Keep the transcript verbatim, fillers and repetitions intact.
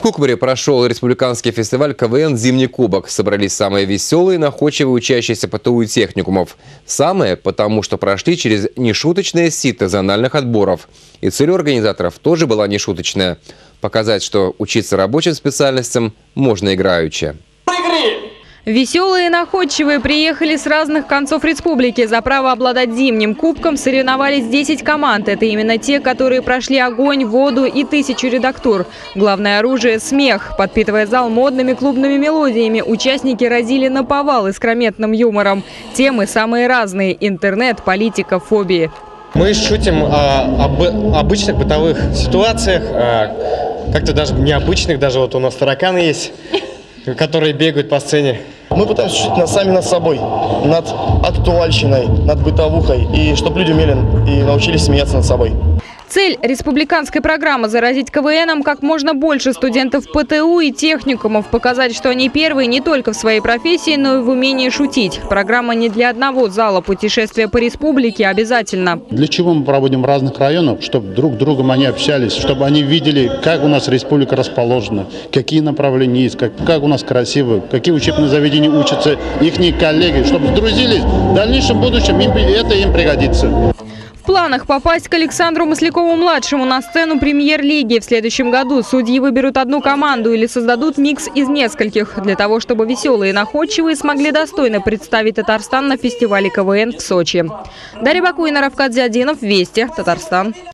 В Кукмаре прошел республиканский фестиваль КВН «Зимний кубок». Собрались самые веселые, находчивые учащиеся ПТУ и техникумов. Самые, потому что прошли через нешуточное сито зональных отборов. И цель у организаторов тоже была нешуточная – показать, что учиться рабочим специальностям можно играючи. Веселые и находчивые приехали с разных концов республики. За право обладать зимним кубком соревновались десять команд. Это именно те, которые прошли огонь, воду и тысячу редактур. Главное оружие – смех. Подпитывая зал модными клубными мелодиями, участники разили наповал искрометным юмором. Темы самые разные – интернет, политика, фобии. Мы шутим о, об обычных бытовых ситуациях, как-то даже необычных. Даже вот у нас тараканы есть, которые бегают по сцене. Мы пытаемся шутить над, сами над собой, над актуальщиной, над бытовухой, и чтобы люди умели и научились смеяться над собой. Цель республиканской программы – заразить КВНом как можно больше студентов ПТУ и техникумов, показать, что они первые не только в своей профессии, но и в умении шутить. Программа не для одного зала, путешествие по республике обязательно. Для чего мы проводим в разных районах? Чтобы друг с другом они общались, чтобы они видели, как у нас республика расположена, какие направления есть, как, как у нас красиво, какие учебные заведения учатся их коллеги, чтобы сдрузились. В дальнейшем будущем им, это им пригодится. В планах попасть к Александру Маслякову-младшему на сцену премьер-лиги. В следующем году судьи выберут одну команду или создадут микс из нескольких, для того, чтобы веселые и находчивые смогли достойно представить Татарстан на фестивале КВН в Сочи. Дарья Бакуина, Равкат Зиадинов, Вести, Татарстан.